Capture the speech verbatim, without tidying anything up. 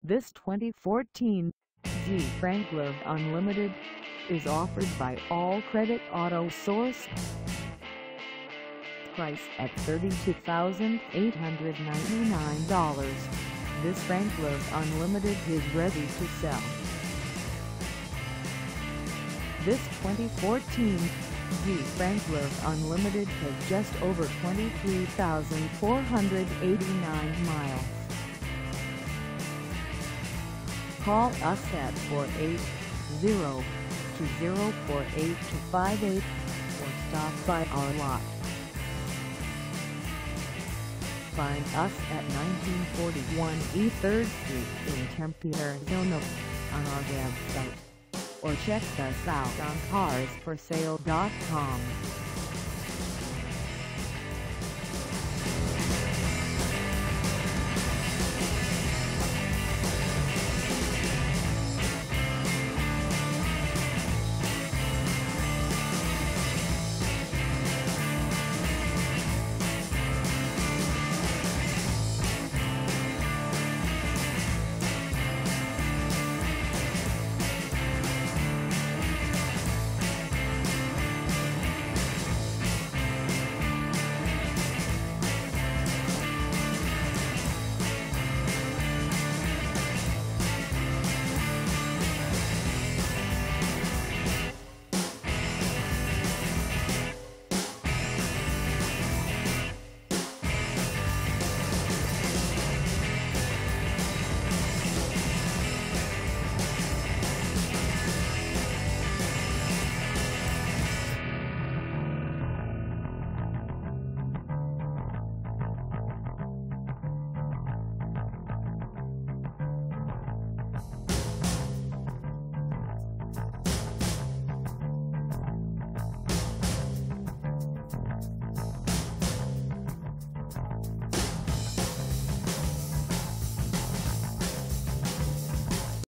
This twenty fourteen Jeep Wrangler Unlimited is offered by All Credit Auto Source. Price at thirty-two thousand eight hundred ninety-nine dollars. This Wrangler Unlimited is ready to sell. This twenty fourteen Jeep Wrangler Unlimited has just over twenty-three thousand four hundred eighty-nine miles. Call us at four eight zero, two zero four, eight two five eight or stop by our lot. Find us at nineteen forty-one East third Street in Tempe, Arizona on our website, or check us out on cars for sale dot com.